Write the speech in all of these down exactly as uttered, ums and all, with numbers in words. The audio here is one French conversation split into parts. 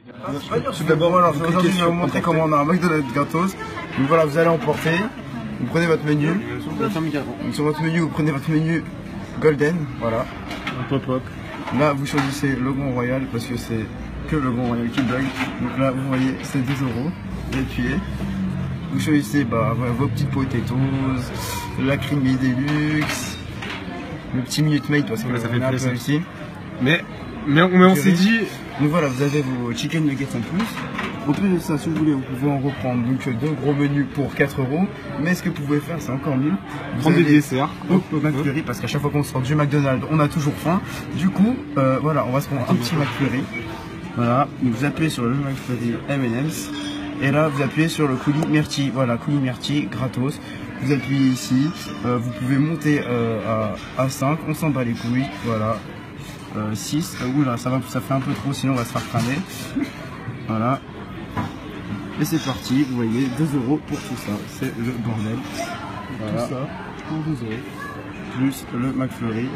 Tout d'abord, voilà, aujourd'hui, je vais vous montrer comment on a un McDonald's gratos. Donc voilà, vous allez emporter, vous prenez votre menu. Donc, sur votre menu, vous prenez votre menu Golden, voilà. Pop pop. Là, vous choisissez le Grand Royal parce que c'est que le Grand Royal qui bug. Donc là, vous voyez, c'est deux euros. Vous appuyez. Vous choisissez bah, vos petites potatoes, la creamy deluxe, le petit Minute Maid parce que là, ça fait on a un peu plaisir ici. Mais, mais, mais on s'est dit. Donc voilà, vous avez vos chicken nuggets en plus. En plus de ça, si vous voulez, vous pouvez en reprendre donc deux gros menus pour quatre euros. Mais ce que vous pouvez faire, c'est encore mieux. Vous Prendre des desserts. Au McFlurry, parce qu'à chaque fois qu'on sort du McDonald's, on a toujours faim. Du coup, euh, voilà, on va se prendre un petit McFlurry. Voilà, donc vous appuyez sur le McFlurry M and M's. Et là, vous appuyez sur le coulis Myrtille. Voilà, coulis Myrtille, gratos. Vous appuyez ici. Euh, vous pouvez monter euh, à, à cinq. On s'en bat les couilles. Voilà. Euh, six. Euh, oula, ça, va, ça fait un peu trop, sinon on va se faire cramer. Voilà. Et c'est parti. Vous voyez, deux euros pour tout ça. C'est le bordel. Voilà. Tout ça pour deux euros. Plus le McFlurry.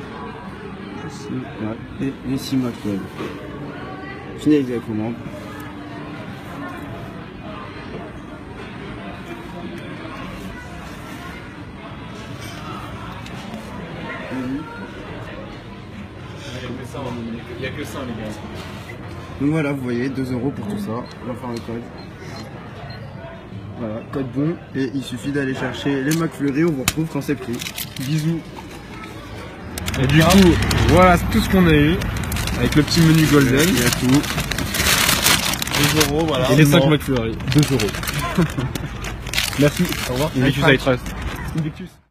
Et les six McFlurry. Finalisez la commande. Il n'y a que ça, les gars. Donc voilà, vous voyez, deux euros pour tout ça. On va faire le code. Voilà, code bon. Et il suffit d'aller chercher les McFlurry. On vous retrouve quand c'est pris. Bisous. Et du coup, voilà tout ce qu'on a eu. Avec le petit menu Golden. Il y a tout. deux euros, voilà. Et les cinq McFlurry. deux euros. Merci. Au revoir. Invictus I Trust. Invictus.